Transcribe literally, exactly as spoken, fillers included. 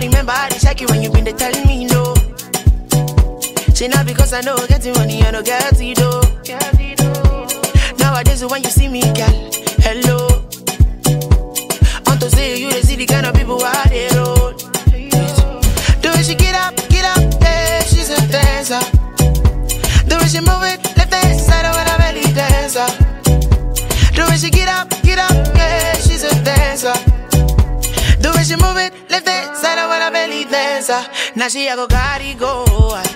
remember I dey check you when you been dey tell me no. Say not because I know getting money, I no get it though. Nowadays when you see me, girl, hello. Want to say you dey see the kind of people I dey roll. The way she get up, get up, yeah, she's a dancer. The way she move it, left hand side when I belly dancer. The way she get up, get up, yeah, she's a dancer. The way she move it, left hand side when I belly dancer. Now she a go carry go.